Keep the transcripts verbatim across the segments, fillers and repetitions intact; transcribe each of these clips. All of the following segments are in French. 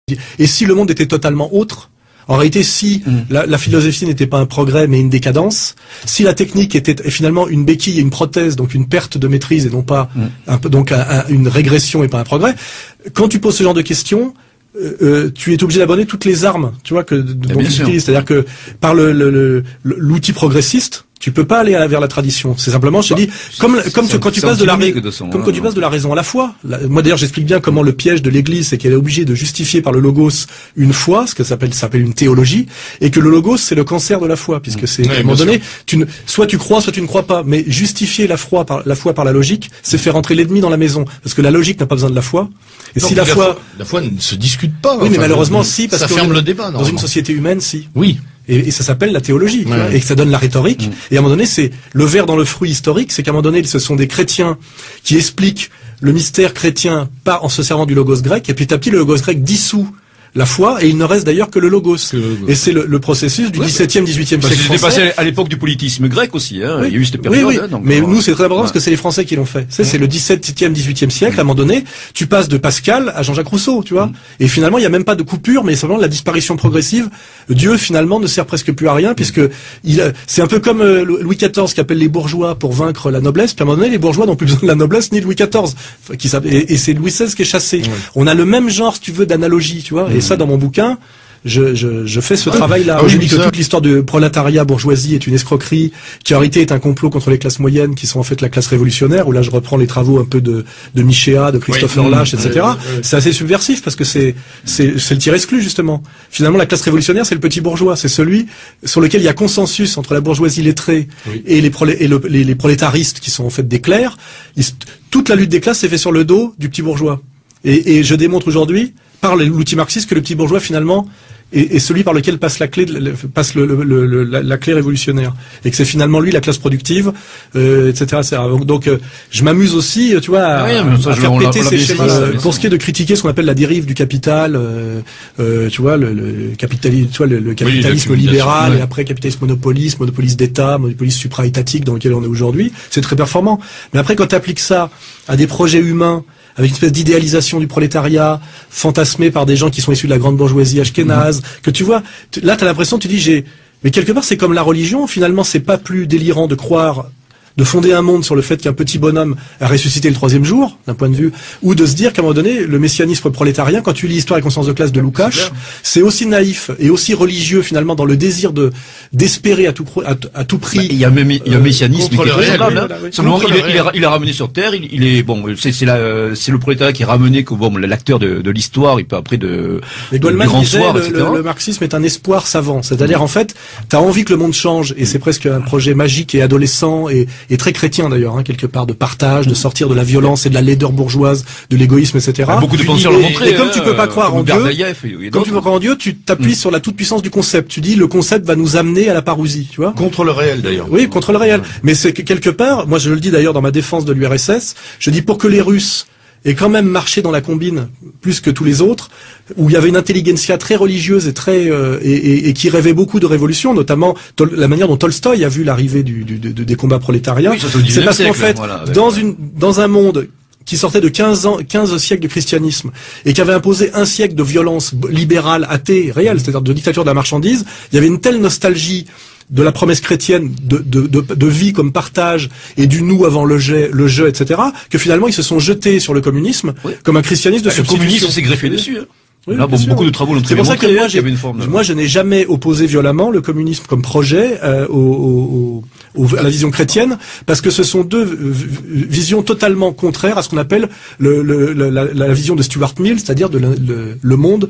Et si le monde était totalement autre, en réalité, si mmh. la, la philosophie n'était pas un progrès mais une décadence, si la technique était finalement une béquille et une prothèse, donc une perte de maîtrise et non pas mmh. un peu, donc un, un, une régression et pas un progrès, quand tu poses ce genre de questions, euh, euh, tu es obligé d'abandonner toutes les armes, tu vois, que dont tu utilises. C'est-à-dire que par le, le, le, l'outil progressiste, tu peux pas aller vers la tradition. C'est simplement, je te bah, dis, comme comme tu, quand tu passes de la de son, comme hein, quand tu passes de la raison à la foi. La, moi d'ailleurs, j'explique bien comment le piège de l'Église, c'est qu'elle est obligée de justifier par le logos une foi, ce que ça s'appelle s'appelle une théologie, et que le logos c'est le cancer de la foi, puisque c'est oui, à un moment donné, tu ne, soit tu crois, soit tu ne crois pas. Mais justifier la foi par la foi par la logique, c'est faire entrer l'ennemi dans la maison, parce que la logique n'a pas besoin de la foi. Et non, si la, la foi, foi, la foi ne se discute pas. Oui, enfin, mais malheureusement, si, parce ça que ferme le débat. Dans une société humaine, si. Oui. Et, et ça s'appelle la théologie, ouais. quoi, et que ça donne la rhétorique. Mmh. Et à un moment donné, c'est le ver dans le fruit historique, c'est qu'à un moment donné, ce sont des chrétiens qui expliquent le mystère chrétien par en se servant du logos grec, et petit à petit, le logos grec dissout la foi, et il ne reste d'ailleurs que le logos. Que le logos. Et c'est le, le processus du ouais, dix-septième, dix-huitième siècle français. C'était passé à l'époque du politisme grec aussi, hein. Oui. Il y a eu cette période. Oui, oui. Hein, donc, mais alors, nous, c'est très important ouais. parce que c'est les Français qui l'ont fait. C'est, mmh. c'est le dix-septième, dix-huitième siècle, mmh. à un moment donné, tu passes de Pascal à Jean-Jacques Rousseau, tu vois. Mmh. Et finalement, il n'y a même pas de coupure, mais simplement la disparition progressive. Dieu, finalement, ne sert presque plus à rien, mmh. puisque il, c'est un peu comme euh, Louis quatorze qui appelle les bourgeois pour vaincre la noblesse, puis à un moment donné, les bourgeois n'ont plus besoin de la noblesse ni de Louis quatorze. Qui, et, et c'est Louis seize qui est chassé. Mmh. On a le même genre, si tu veux, d'analogie, tu vois. Mmh. Et ça, dans mon bouquin, Je, je, je fais ce ouais. travail-là. Ah oui, je dis que ça... toute l'histoire du prolétariat bourgeoisie est une escroquerie, qui en réalité est un complot contre les classes moyennes, qui sont en fait la classe révolutionnaire, où là je reprends les travaux un peu de, de Michéa, de Christopher oui. Lasch, et cetera. Oui, oui, oui. C'est assez subversif parce que c'est, c'est, c'est le tir exclu, justement. Finalement, la classe révolutionnaire, c'est le petit bourgeois. C'est celui sur lequel il y a consensus entre la bourgeoisie lettrée oui. et, les, prolé- et le, les, les prolétaristes, qui sont en fait des clercs. Ils, toute la lutte des classes s'est faite sur le dos du petit bourgeois. Et, et je démontre aujourd'hui, par l'outil marxiste, que le petit bourgeois, finalement, est, est celui par lequel passe la clé, de, passe le, le, le, la, la clé révolutionnaire, et que c'est finalement lui la classe productive, euh, et cetera, et cetera. Donc, donc euh, je m'amuse aussi, tu vois, à, ah oui, ça, à faire péter ces schémas. Euh, pour ce qui est de critiquer ce qu'on appelle la dérive du capital, euh, euh, tu vois, le, le capitalisme, tu vois, le, le capitalisme oui, libéral, ouais. et après capitalisme monopoliste, monopoliste d'État, monopoliste supra-étatique dans lequel on est aujourd'hui, c'est très performant. Mais après, quand tu appliques ça à des projets humains, avec une espèce d'idéalisation du prolétariat, fantasmé par des gens qui sont issus de la grande bourgeoisie ashkénaze, mmh. que tu vois, tu, là t'as l'impression, tu dis, j'ai, mais quelque part c'est comme la religion, finalement c'est pas plus délirant de croire, de fonder un monde sur le fait qu'un petit bonhomme a ressuscité le troisième jour, d'un point de vue, ou de se dire qu'à un moment donné, le messianisme prolétarien, quand tu lis Histoire et conscience de classe de Lukács, c'est aussi naïf et aussi religieux finalement dans le désir de d'espérer à tout à, à tout prix. Il y a même il y a un messianisme qui est raisonnable. Hein. Oui, simplement, il, il, est, il est ramené sur terre. Il, il est bon. C'est c'est la c'est le prolétariat qui est ramené que bon l'acteur de, de l'histoire. Il peut après de. Mais Goldman de disait soir, le, le, le marxisme est un espoir savant. C'est-à-dire mmh. en fait, t'as envie que le monde change et c'est presque un projet magique et adolescent et et très chrétien d'ailleurs, hein, quelque part, de partage, de sortir de la violence et de la laideur bourgeoise, de l'égoïsme, et cetera. Ah, beaucoup de penseurs l'ont montré. Et comme tu peux pas croire en Dieu, et comme tu peux pas croire en Dieu, tu t'appuies mmh. sur la toute-puissance du concept. Tu dis, le concept va nous amener à la parousie, tu vois. Contre le réel, d'ailleurs. Oui, contre le réel. Mais c'est que quelque part, moi je le dis d'ailleurs dans ma défense de l'U R S S, je dis pour que les Russes aient quand même marché dans la combine plus que tous les autres, où il y avait une intelligentsia très religieuse et très euh, et, et, et qui rêvait beaucoup de révolution, notamment tol- la manière dont Tolstoï a vu l'arrivée du, du, de, des combats prolétariens. Oui, c'est parce qu'en fait, voilà, dans une dans un monde qui sortait de quinze ans, quinze siècles de christianisme et qui avait imposé un siècle de violence libérale, athée, réelle, c'est-à-dire de dictature de la marchandise, il y avait une telle nostalgie de la promesse chrétienne de, de, de, de vie comme partage et du nous avant le jeu, le jeu, et cetera, que finalement ils se sont jetés sur le communisme oui. comme un christianisme de bah, substitution. Le communisme s'est greffé dessus. Hein. Oui, Là, bon, beaucoup de travaux l'ont très bien montré. C'est pour ça que moi, j'ai, une forme, moi, je n'ai jamais opposé violemment le communisme comme projet euh, au, au, au, à la vision chrétienne, parce que ce sont deux visions totalement contraires à ce qu'on appelle le, le, la, la vision de Stuart Mill, c'est-à-dire de le, le, le monde.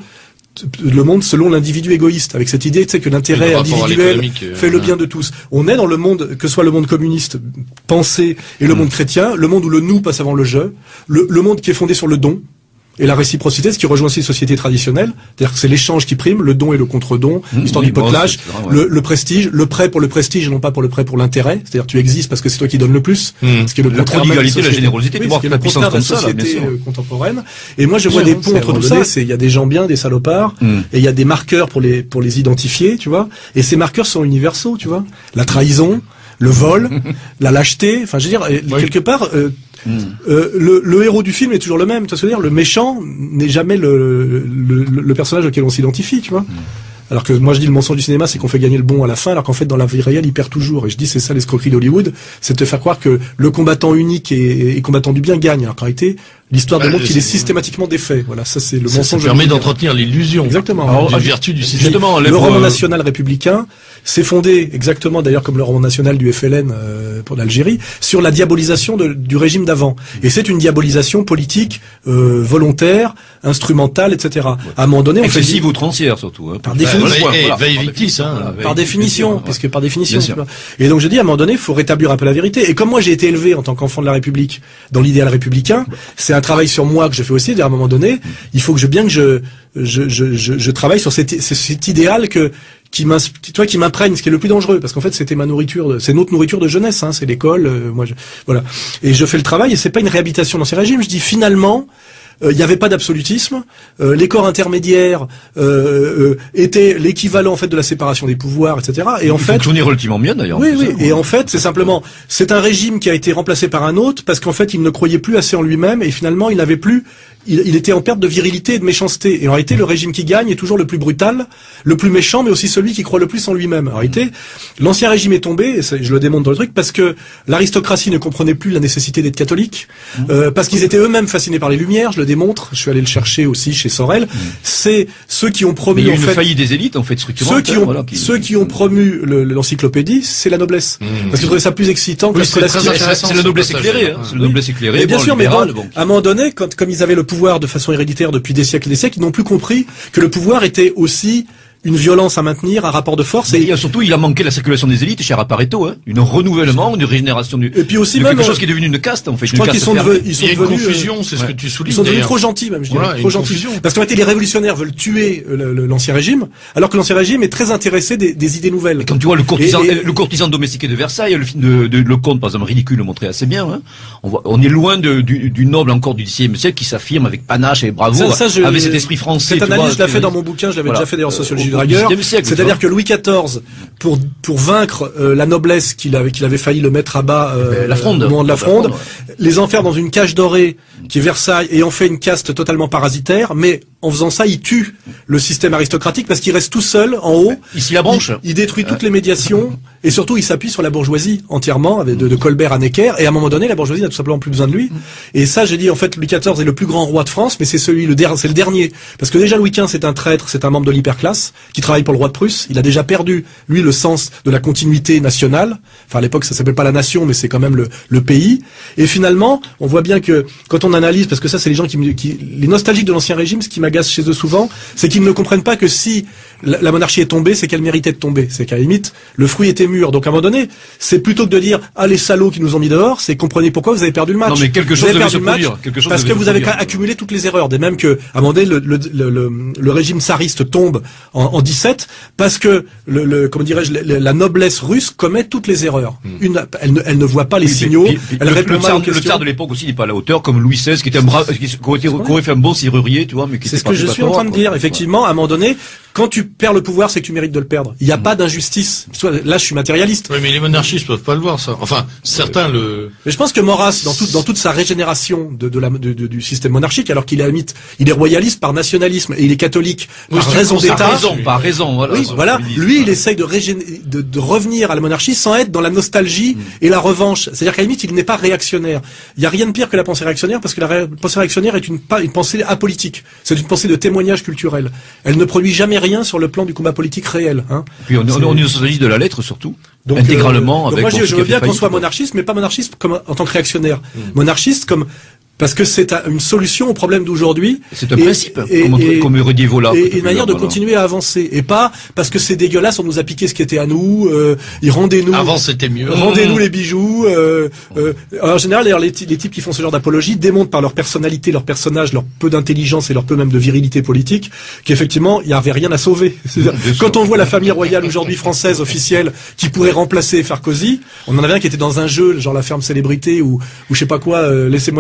le monde selon l'individu égoïste, avec cette idée, tu sais, que l'intérêt individuel euh, fait le bien de tous. On est dans le monde, que ce soit le monde communiste pensé et le mmh. monde chrétien, le monde où le nous passe avant le je, le, le monde qui est fondé sur le don et la réciprocité, ce qui rejoint aussi les sociétés traditionnelles, c'est-à-dire que c'est l'échange qui prime, le don et le contre-don, mmh, l'histoire oui, du potelage, bon, ouais. le, le prestige, le prêt pour le prestige et non pas pour le prêt pour l'intérêt, c'est-à-dire tu existes parce que c'est toi qui donnes le plus, mmh. ce qui est le la prodigalité, la générosité, oui, tu vois, la puissance comme ça, la société contemporaine. Et moi je vois des ponts entre tout ça, c'est il y a des gens bien, des salopards, mmh. et il y a des marqueurs pour les pour les identifier, tu vois. Et ces marqueurs sont universaux, tu vois. La trahison, le vol, la lâcheté. Enfin, je veux dire, oui. quelque part, euh, mm. euh, le, le héros du film est toujours le même. Tu vois ce que je veux dire ? Le méchant n'est jamais le, le, le personnage auquel on s'identifie, tu vois. Mm. Alors que moi je dis le mensonge du cinéma, c'est qu'on fait gagner le bon à la fin, alors qu'en fait dans la vie réelle il perd toujours. Et je dis c'est ça l'escroquerie d'Hollywood, c'est de te faire croire que le combattant unique et, et combattant du bien gagne. Alors qu'en réalité l'histoire bah, démontre qu'il est systématiquement défait. Voilà, ça c'est le ça, mensonge. Ça permet d'entretenir l'illusion. Exactement. Alors, du vertu du système. Justement, le roman national républicain s'est fondé exactement d'ailleurs comme le roman national du F L N euh, pour l'Algérie sur la diabolisation de, du régime d'avant. Et c'est une diabolisation politique euh, volontaire, instrumentale, et cetera. Ouais. À un moment donné, on fait excessive outrancière surtout. Hein, par définition. Voilà, voilà, par définition, ouais. puisque par définition. Et donc je dis à un moment donné, il faut rétablir un peu la vérité. Et comme moi j'ai été élevé en tant qu'enfant de la République dans l'idéal républicain, c'est un travail sur moi que je fais aussi. À un moment donné, il faut que je bien que je je je je, je travaille sur cet, cet idéal que qui toi qui m'imprègne, ce qui est le plus dangereux, parce qu'en fait c'était ma nourriture, c'est notre nourriture de jeunesse, hein, c'est l'école, euh, moi je, voilà. Et je fais le travail et c'est pas une réhabilitation dans ces régimes. Je dis finalement. Il euh, n'y avait pas d'absolutisme. Euh, les corps intermédiaires euh, euh, étaient l'équivalent en fait de la séparation des pouvoirs, et cetera. Et Il en fait, fonctionnait relativement bien d'ailleurs. Oui, oui. Ça, et en fait, c'est simplement, c'est un régime qui a été remplacé par un autre parce qu'en fait, il ne croyait plus assez en lui-même et finalement, il n'avait plus. Il, il était en perte de virilité et de méchanceté. Et en réalité, le régime qui gagne est toujours le plus brutal, le plus méchant, mais aussi celui qui croit le plus en lui-même. En réalité, l'ancien régime est tombé, et ça, je le démontre dans le truc, parce que l'aristocratie ne comprenait plus la nécessité d'être catholique, euh, parce qu'ils étaient eux-mêmes fascinés par les Lumières. Je le démontre. Je suis allé le chercher aussi chez Sorel. C'est ceux qui ont promu. Mais il y a en une fait, faillite des élites en fait structurante. Ceux qui ont, voilà, qui... ceux qui ont promu le, l'encyclopédie, c'est la noblesse, mmh. parce qu'ils trouvaient ça plus excitant que oui, le scolastique. C'est la noblesse éclairée. Hein. C'est la noblesse éclairée. Et bien bon, sûr, libéral, mais bon, bon. à un moment donné, quand comme ils avaient le pouvoir de façon héréditaire depuis des siècles et des siècles, ils n'ont plus compris que le pouvoir était aussi une violence à maintenir, un rapport de force. Et il y a surtout, il a manqué la circulation des élites, cher Pareto, hein, une renouvellement, une régénération du. Et puis aussi de même quelque chose qui est devenu une caste, en fait. Je crois qu'ils sont devenus, ils sont il y a devenus, une confusion, euh, c'est ce que tu soulignes. Ils sont devenus trop gentils, même, je dirais. Voilà, trop gentils. Parce qu'en fait, les révolutionnaires veulent tuer le, le, l'ancien régime, alors que l'ancien régime est très intéressé des, des idées nouvelles. Et quand tu vois le courtisan, et, et, le courtisan domestiqué de Versailles, le film de, de Lecomte, par exemple, ridicule, le montrait assez bien, hein. On voit, on est loin de, du, du noble encore du dix-septième siècle qui s'affirme avec panache et bravoure, ça, ça, je, avec cet esprit français. Cette analyse, je l'ai fait dans mon bouquin, je l'avais voilà. déjà fait d'ailleurs en sociologie de Dragueur. C'est-à-dire que Louis quatorze, pour pour vaincre euh, la noblesse qu'il avait qu'il avait failli le mettre à bas euh, la fronde, au moment de la fronde, la fronde ouais. les enferme dans une cage dorée qui est Versailles et en fait une caste totalement parasitaire, mais en faisant ça, il tue le système aristocratique parce qu'il reste tout seul en haut. Ici la branche. Il, il détruit toutes les médiations et surtout il s'appuie sur la bourgeoisie entièrement, avec de, de Colbert à Necker. Et à un moment donné, la bourgeoisie n'a tout simplement plus besoin de lui. Et ça, j'ai dit en fait, Louis quatorze est le plus grand roi de France, mais c'est celui le der, c'est le dernier parce que déjà Louis quinze c'est un traître, c'est un membre de l'hyperclasse qui travaille pour le roi de Prusse. Il a déjà perdu lui le sens de la continuité nationale. Enfin à l'époque ça s'appelle pas la nation, mais c'est quand même le, le pays. Et finalement, on voit bien que quand on analyse, parce que ça c'est les gens qui, qui les nostalgiques de l'ancien régime, ce qui m'agace chez eux souvent, c'est qu'ils ne comprennent pas que si la, la monarchie est tombée, c'est qu'elle méritait de tomber. C'est qu'à la limite, le fruit était mûr. Donc à un moment donné, c'est plutôt que de dire ah les salauds qui nous ont mis dehors, c'est comprenez pourquoi vous avez perdu le match. Non mais quelque chose devait se produire. Quelque chose parce que vous avez accumulé toutes les erreurs. Des même que à un moment donné, le, le, le, le, le régime tsariste tombe en, en dix-sept parce que le, le comment dirais-je, la, la noblesse russe commet toutes les erreurs. Hmm. Une, elle ne, elle ne voit pas les puis, signaux. Puis, puis, elle le, répond le, mal tsar, aux questions. Le tsar de l'époque aussi n'est pas à la hauteur, comme Louis seize, qui était un brave, qui, qui, aurait, qui aurait fait un bon serrurier, tu vois, mais qui c'est ce que je suis en train de dire. Effectivement, à un moment donné, quand tu perds le pouvoir, c'est que tu mérites de le perdre. Il n'y a mmh. pas d'injustice. Là, je suis matérialiste. Oui, mais les monarchistes peuvent pas le voir, ça. Enfin, certains ouais. le. Mais je pense que Maurras, dans, tout, dans toute sa régénération de, de la, de, de, du système monarchique, alors qu'il est à la limite, il est royaliste par nationalisme et il est catholique oui, par raison d'État. Par raison, par raison. Voilà. Oui, voilà. Lui, il essaye de, régéné... de, de revenir à la monarchie sans être dans la nostalgie mmh. et la revanche. C'est-à-dire qu'à la limite, il n'est pas réactionnaire. Il n'y a rien de pire que la pensée réactionnaire, parce que la ré... pensée réactionnaire est une, une pensée apolitique. C'est une pensée de témoignage culturel. Elle ne produit jamais rien sur le plan du combat politique réel. Hein. Puis on, on, on est socialiste de la lettre surtout, donc, intégralement. Euh, donc avec moi je, je veux bien qu'on soit monarchiste, mais pas monarchiste comme en tant que réactionnaire. Mmh. Monarchiste comme parce que c'est une solution au problème d'aujourd'hui. C'est un et, principe, et, comme, et, comme Rudy Vola. Et, et une manière de voilà. continuer à avancer. Et pas parce que c'est dégueulasse, on nous a piqué ce qui était à nous, euh, rendez-nous... Avant c'était mieux. Rendez-nous mmh. les bijoux. Euh, euh, en général, d'ailleurs, les, les types qui font ce genre d'apologie démontrent par leur personnalité, leur personnage, leur peu d'intelligence et leur peu même de virilité politique, qu'effectivement, il n'y avait rien à sauver. Quand on voit la famille royale aujourd'hui française officielle qui pourrait remplacer Sarkozy, on en avait un qui était dans un jeu, genre la ferme célébrité ou, ou je sais pas quoi, euh, laissez-moi sortir...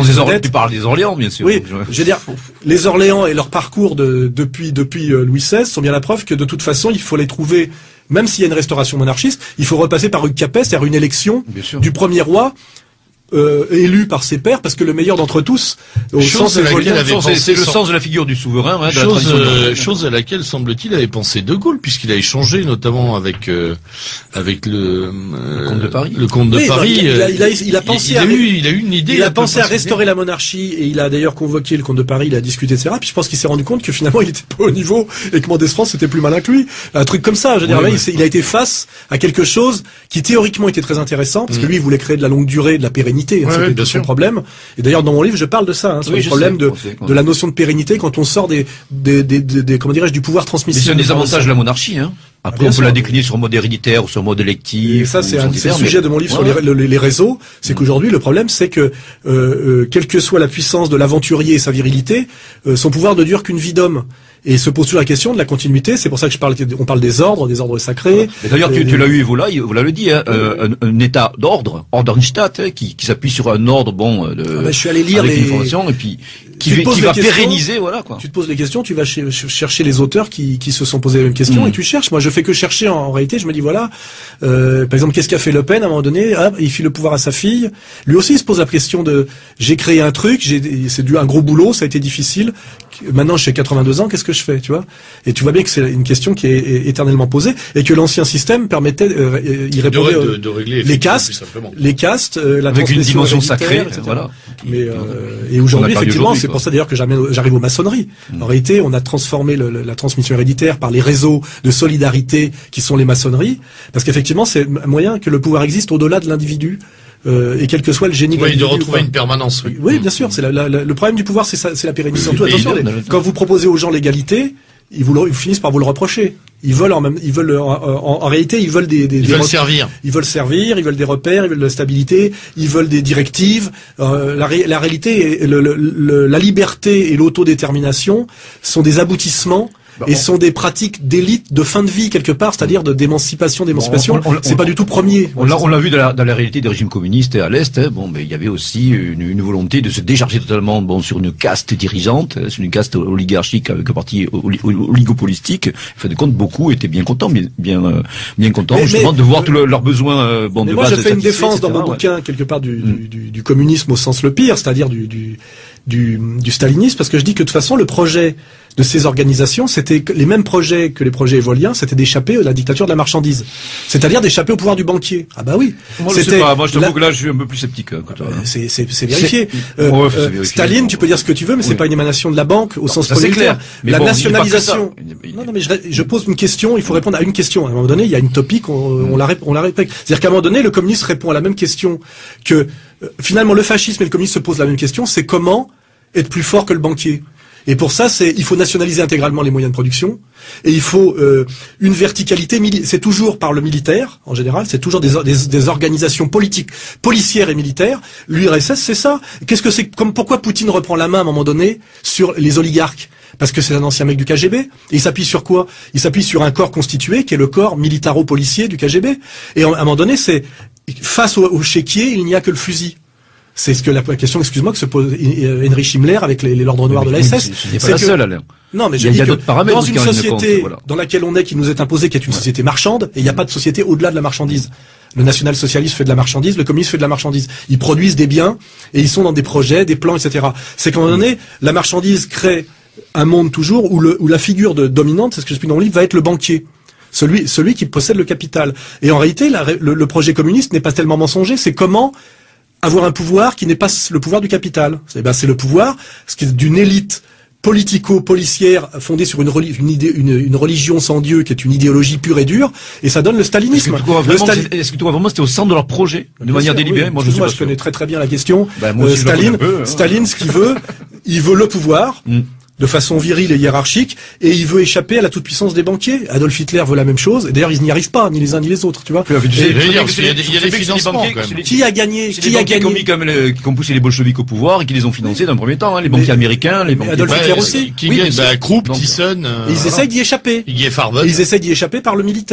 des Orléans, tu parles des Orléans, bien sûr. Oui, je veux dire, les Orléans et leur parcours de, depuis depuis Louis seize sont bien la preuve que de toute façon, il faut les trouver, même s'il y a une restauration monarchiste, il faut repasser par une capesse, c'est-à-dire une élection du premier roi. Euh, élu par ses pairs, parce que le meilleur d'entre tous, au chose sens c'est le sens de la figure du souverain, hein, de chose, la euh, chose à laquelle semble-t-il avait pensé De Gaulle, puisqu'il a échangé notamment avec euh, avec le, euh, le comte de Paris. Le comte de oui, Paris. Il a, il a, il a pensé il, il à, a eu, il a eu une idée. Il a pensé à restaurer la monarchie et il a d'ailleurs convoqué le comte de Paris, il a discuté, et cetera. Puis je pense qu'il s'est rendu compte que finalement il était pas au niveau et que Mendès France était plus malin que lui. Un truc comme ça. Je veux dire, oui, là, oui. Il, il a été face à quelque chose qui théoriquement était très intéressant, parce mmh. que lui il voulait créer de la longue durée, de la pérennité. Ouais, C'était son problème. Et d'ailleurs dans mon livre je parle de ça, hein, sur oui, le problème de, de la notion de pérennité quand on sort des, des, des, des, des comment dirais-je, du pouvoir transmissible. Mais c'est un des avantages de la monarchie, hein. Après, Bien on peut sûr. la décliner sur mode héréditaire ou sur mode électif. Et ça, c'est un, divers, un sujet de mon livre ouais. sur les, les, les réseaux. C'est mmh. qu'aujourd'hui, le problème, c'est que, euh, euh, quelle que soit la puissance de l'aventurier et sa virilité, euh, son pouvoir ne dure qu'une vie d'homme. Et se pose toujours la question de la continuité. C'est pour ça que je parle, on parle des ordres, des ordres sacrés. D'ailleurs, tu, tu l'as eu, et voilà, voilà le dit, hein, euh, un, un état d'ordre, Ordnungsstaat, hein, qui, qui s'appuie sur un ordre, bon, de, ah ben, je suis allé lire avec les informations, et puis qui, qui va pérenniser, voilà quoi. Tu te poses les questions, tu vas ch chercher les auteurs qui, qui se sont posés les mêmes questions, mmh. et tu cherches. Moi, je fais que chercher. En, en réalité, je me dis voilà, euh, par exemple, qu'est-ce qu'a fait Le Pen à un moment donné? Ah, il file le pouvoir à sa fille. Lui aussi, il se pose la question de j'ai créé un truc, j'ai c'est dû un gros boulot, ça a été difficile. Maintenant, j'ai quatre-vingt-deux ans, qu'est-ce que je fais, tu vois? Et tu vois bien que c'est une question qui est, est éternellement posée et que l'ancien système permettait, euh, il répondait de, de, de régler les castes, les castes, euh, la avec une dimension sacrée, et cetera. Voilà. Mais euh, et aujourd'hui, effectivement, c'est pour ça d'ailleurs que j'arrive aux maçonneries. Mmh. En réalité, on a transformé le, la transmission héréditaire par les réseaux de solidarité qui sont les maçonneries, parce qu'effectivement, c'est un moyen que le pouvoir existe au-delà de l'individu. Euh, et quel que soit le génie. Oui, de retrouver une permanence. Oui, oui bien sûr. C'est la, la, la, le problème du pouvoir, c'est c'est la pérennité. Surtout, attention, les, quand vous proposez aux gens l'égalité, ils, vous le, ils finissent par vous le reprocher. Ils veulent en même, ils veulent en, en, en réalité, ils veulent des, des ils des veulent servir. Ils veulent servir, ils veulent des repères, ils veulent de la stabilité, ils veulent des directives. Euh, la, la réalité, le, le, le, la liberté et l'autodétermination sont des aboutissements. Bah, et on... sont des pratiques d'élite de fin de vie quelque part, c'est-à-dire de d'émancipation, d'émancipation. Bon, c'est pas du tout premier. On l'a, on l'a vu dans la, dans la réalité des régimes communistes à l'est. Hein, bon, mais il y avait aussi une, une volonté de se décharger totalement, bon, sur une caste dirigeante, sur une caste oligarchique avec un parti oligopolistique. En fin de compte, beaucoup étaient bien contents, bien, bien, bien contents, mais, justement, mais, de voir euh, tous le, leurs besoins, euh, bon, mais de moi, base. Moi, je fais une défense et cetera, dans mon ouais. bouquin quelque part du, mm. du, du communisme au sens le pire, c'est-à-dire du, du, du, du stalinisme, parce que je dis que de toute façon, le projet de ces organisations, c'était les mêmes projets que les projets évoliens, c'était d'échapper à la dictature de la marchandise. C'est-à-dire d'échapper au pouvoir du banquier. Ah bah oui. Moi, je sais pas. Moi, je te la... que là, je suis un peu plus sceptique. Hein, euh, c'est, c'est, c'est vérifié. Euh, ouais, euh, vérifié. Staline, bon. Tu peux dire ce que tu veux, mais oui. C'est pas une émanation de la banque au non, sens prolétaire. La bon, nationalisation. Non, non, mais je, je pose une question, il faut répondre à une question. À un moment donné, il y a une topique, on, mm. on la, on la répète. C'est-à-dire qu'à un moment donné, le communisme répond à la même question que, euh, finalement, le fascisme et le communisme se posent la même question, c'est comment être plus fort que le banquier. Et pour ça, c'est il faut nationaliser intégralement les moyens de production et il faut euh, une verticalité. C'est toujours par le militaire en général. C'est toujours des, des, des organisations politiques, policières et militaires. L'U R S S, c'est ça. Qu'est-ce que c'est comme pourquoi Poutine reprend la main à un moment donné sur les oligarques? Parce que c'est un ancien mec du K G B. Et il s'appuie sur quoi? Il s'appuie sur un corps constitué qui est le corps militaro-policier du K G B. Et à un moment donné, c'est face au, au chéquier, il n'y a que le fusil. C'est ce que la question, excuse-moi, que se pose Heinrich Himmler avec les, les l'ordre noir de la S S. C'est pas la seule, Alain. Non, mais il y a, il y a d'autres paramètres. Dans une société compte, voilà. dans laquelle on est, qui nous est imposée, qui est une ouais. société marchande, et il n'y a pas de société au-delà de la marchandise. Le national-socialisme fait de la marchandise, le communisme fait de la marchandise. Ils produisent des biens, et ils sont dans des projets, des plans, et cetera. C'est qu'à un moment donné, la marchandise crée un monde toujours où, le, où la figure de dominante, c'est ce que j'explique dans mon livre, va être le banquier. Celui, celui qui possède le capital. Et en réalité, la, le, le projet communiste n'est pas tellement mensonger, c'est comment avoir un pouvoir qui n'est pas le pouvoir du capital. C'est ben, c'est le pouvoir d'une élite politico-policière fondée sur une, une, idée, une, une religion sans Dieu qui est une idéologie pure et dure, et ça donne le stalinisme. Est-ce que tu crois vraiment, Stali... est-ce que tu crois vraiment c'était au centre de leur projet, de bien manière sûr, délibérée? Oui. Moi, je, moi, sais je connais très très bien la question. Ben, moi aussi, euh, Staline, peu, hein. Staline, ce qu'il veut, il veut le pouvoir. Mm. de façon virile et hiérarchique, et il veut échapper à la toute-puissance des banquiers. Adolf Hitler veut la même chose, et d'ailleurs ils n'y arrivent pas, ni les uns ni les autres, tu vois. Il y a des financements, Qui a gagné? Qui a gagné? Qui ont poussé les bolcheviks au pouvoir et qui les ont financés d'un premier temps, hein, les banquiers américains, les banquiers. Adolf Hitler aussi. Qui gagne, bah, Krupp, Thyssen. Ils essayent d'y échapper. Ils essayent d'y échapper par le militaire.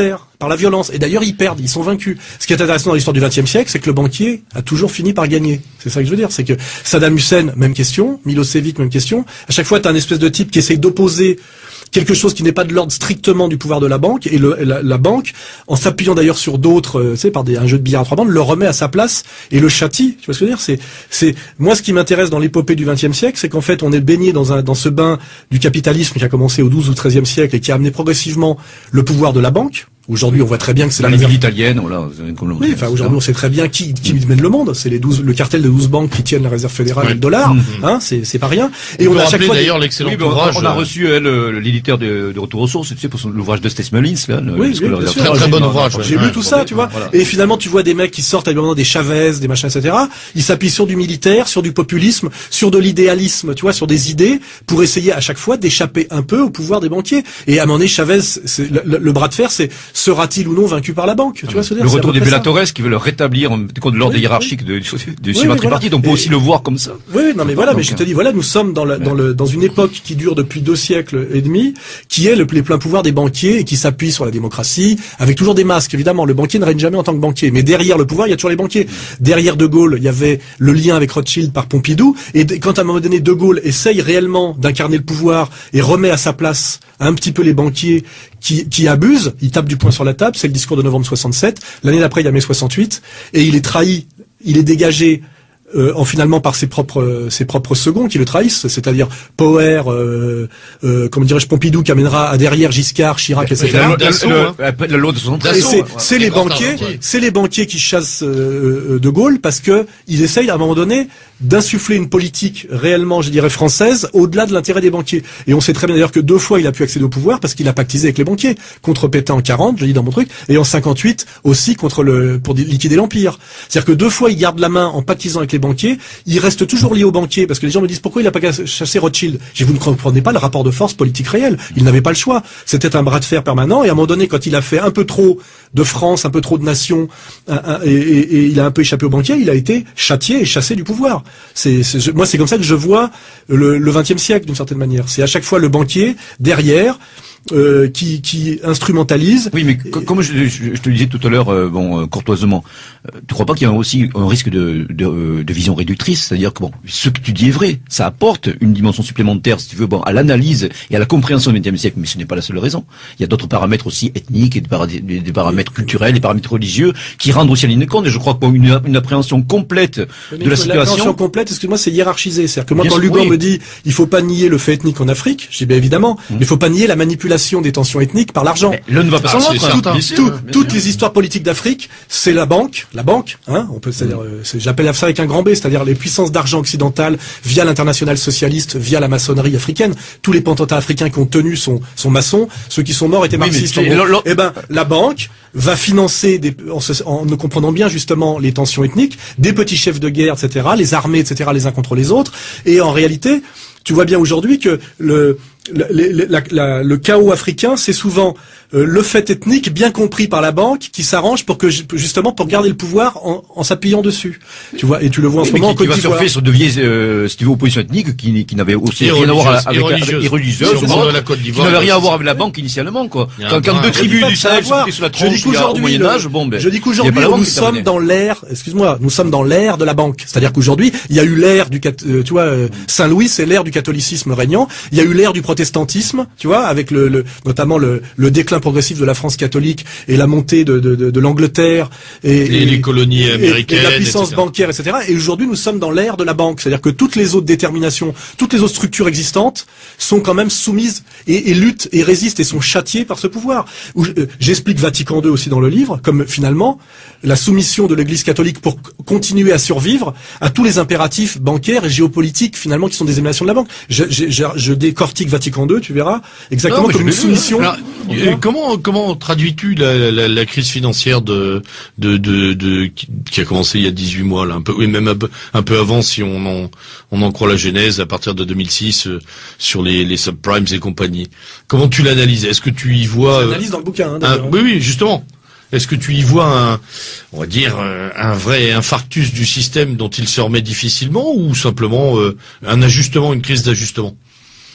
par la violence. Et d'ailleurs, ils perdent, ils sont vaincus. Ce qui est intéressant dans l'histoire du vingtième siècle, c'est que le banquier a toujours fini par gagner. C'est ça que je veux dire. C'est que Saddam Hussein, même question. Milosevic, même question. À chaque fois, t'as un espèce de type qui essaye d'opposer quelque chose qui n'est pas de l'ordre strictement du pouvoir de la banque, et le, la, la banque, en s'appuyant d'ailleurs sur d'autres, euh, tu sais, par des, un jeu de billard à trois bandes, le remet à sa place et le châtie. Tu vois ce que je veux dire? C'est, c'est, moi, ce qui m'intéresse dans l'épopée du vingtième siècle, c'est qu'en fait, on est baigné dans un, dans ce bain du capitalisme qui a commencé au douzième ou treizième siècle et qui a amené progressivement le pouvoir de la banque. Aujourd'hui, on voit très bien que c'est la ville italienne, voilà. Oui, enfin, aujourd'hui, on sait très bien qui, qui mène le monde. C'est les douze, le cartel de douze banques qui tiennent la réserve fédérale, ouais, et le dollar. Mmh. Hein, c'est, c'est pas rien. Et on, on a à chaque fois d'ailleurs l'excellent oui, ouvrage. On a reçu, elle, l'éditeur de, de Retour aux sources, tu sais, pour son, l'ouvrage de Stace Mullins, là. Le, oui, oui, bien sûr. Très, très bon ouvrage. J'ai lu tout ça, tu vois. Voilà. Et finalement, tu vois des mecs qui sortent évidemment des Chavez, des machins, et cetera. Ils s'appuient sur du militaire, sur du populisme, sur de l'idéalisme, tu vois, sur des idées, pour essayer à chaque fois d'échapper un peu au pouvoir des banquiers. Et à un moment donné, Chavez, c'est, le, le, le bras de fer, c'est sera-t-il ou non vaincu par la banque, tu vois ce que je veux dire. Le retour des Bellatores qui veulent rétablir contre l'ordre oui, hiérarchique oui. de, du, du oui, oui, tripartite, voilà. On peut et, aussi le voir comme ça. Oui, non mais voilà, donc, mais je te dis, voilà, nous sommes dans, la, dans, le, dans une époque qui dure depuis deux siècles et demi, qui est le, les pleins pouvoirs des banquiers et qui s'appuie sur la démocratie, avec toujours des masques, évidemment. Le banquier ne règne jamais en tant que banquier, mais derrière le pouvoir, il y a toujours les banquiers. Derrière De Gaulle, il y avait le lien avec Rothschild par Pompidou, et quand à un moment donné, De Gaulle essaye réellement d'incarner le pouvoir et remet à sa place un petit peu les banquiers qui, qui abusent, il tape du poing sur la table, c'est le discours de novembre soixante-sept, l'année d'après il y a mai soixante-huit, et il est trahi, il est dégagé euh, en finalement par ses propres euh, ses propres seconds qui le trahissent, c'est-à-dire Poher, euh, euh, comment dirais-je, Pompidou qui amènera à derrière Giscard, Chirac, et cetera. La loi de soixante-treize. Et c'est, c'est les banquiers, c'est les banquiers qui chassent euh, De Gaulle parce que ils essayent à un moment donné d'insuffler une politique réellement, je dirais, française, au-delà de l'intérêt des banquiers. Et on sait très bien d'ailleurs que deux fois il a pu accéder au pouvoir parce qu'il a pactisé avec les banquiers, contre Pétain en quarante, je l'ai dit dans mon truc, et en cinquante-huit aussi contre le pour liquider l'empire. C'est-à-dire que deux fois il garde la main en pactisant avec les banquiers, il reste toujours lié aux banquiers parce que les gens me disent pourquoi il n'a pas chassé Rothschild. Je vous ne comprenez pas le rapport de force politique réel. Il n'avait pas le choix. C'était un bras de fer permanent et à un moment donné, quand il a fait un peu trop de France, un peu trop de nations, un, un, et, et, et il a un peu échappé aux banquiers, il a été châtié et chassé du pouvoir. C'est, c'est, moi, c'est comme ça que je vois le, le vingtième siècle d'une certaine manière. C'est à chaque fois le banquier derrière. Euh, qui, qui instrumentalise. Oui, mais et... comme je, je, je te le disais tout à l'heure, euh, bon, euh, courtoisement, euh, tu crois pas qu'il y a aussi un risque de, de, de vision réductrice, c'est-à-dire que bon, ce que tu dis est vrai, ça apporte une dimension supplémentaire, si tu veux, bon, à l'analyse et à la compréhension du vingtième siècle, mais ce n'est pas la seule raison. Il y a d'autres paramètres aussi ethniques et des, para- des, des paramètres culturels, des paramètres religieux qui rendent aussi à ligne de compte. Et je crois qu'une une, une appréhension complète mais de la situation. L'appréhension complète, excuse-moi, c'est hiérarchisé. C'est-à-dire que moi, bien quand Lugan oui. me dit, il faut pas nier le fait ethnique en Afrique, je dis bien évidemment, mmh. mais il faut pas nier la manipulation des tensions ethniques par l'argent. L'un ne va pas sans l'autre. Tout, tout, toutes les histoires politiques d'Afrique, c'est la banque, la banque, hein, on peut, c'est-à-dire, c'est, j'appelle ça avec un grand B, c'est-à-dire les puissances d'argent occidentales via l'international socialiste, via la maçonnerie africaine. Tous les potentats africains qui ont tenu sont, sont maçons. Ceux qui sont morts étaient oui, marxistes. Eh ben, la banque va financer des, en, se, en ne comprenant bien justement les tensions ethniques, des petits chefs de guerre, et cetera, les armées, et cetera, les uns contre les autres. Et en réalité, tu vois bien aujourd'hui que le, le, le, la, la, le chaos africain, c'est souvent euh, le fait ethnique bien compris par la banque qui s'arrange pour que justement pour garder le pouvoir en, en s'appuyant dessus. Tu vois, et tu le vois en oui, ce moment. Qui, qui va surfer sur de vieilles, euh, si tu veux, oppositions ethniques qui, qui n'avaient aussi rien à voir avec les religieuses, qui n'avaient rien à voir avec la banque initialement, quoi. Quand, quand deux tribus du Sahel sont sur la tronche au MoyenÂge, bon ben. Je dis qu'aujourd'hui nous sommes dans l'ère, excuse-moi, nous sommes dans l'ère de la banque. C'est-à-dire qu'aujourd'hui il y a eu l'ère du, tu vois, Saint-Louis, c'est l'ère du catholicisme régnant. Il y a eu l'ère du protestantisme, tu vois, avec le, le notamment le, le déclin progressif de la France catholique et la montée de, de, de, de l'Angleterre et, et, et les colonies américaines, et, et la puissance et cetera bancaire, et cetera. Et aujourd'hui, nous sommes dans l'ère de la banque, c'est-à-dire que toutes les autres déterminations, toutes les autres structures existantes sont quand même soumises et, et luttent et résistent et sont châtiées par ce pouvoir. Où, euh, j'explique Vatican deux aussi dans le livre, comme finalement la soumission de l'Église catholique pour continuer à survivre à tous les impératifs bancaires et géopolitiques finalement qui sont des émanations de la banque. Je, je, je, je décortique Vatican deux, tu verras, exactement non, comme une soumission. Alors, euh, comment comment traduis-tu la, la, la crise financière de, de de de qui, qui a commencé il y a dix-huit mois là, un peu, oui, même un peu, un peu avant si on en on en croit la genèse à partir de deux mille six euh, sur les les subprimes et compagnie. Comment tu l'analyses? Est-ce que tu y vois Je l'analyse dans le bouquin, hein, un, oui oui justement. Est-ce que tu y vois un, on va dire, un vrai infarctus du système dont il se remet difficilement ou simplement euh, un ajustement, une crise d'ajustement?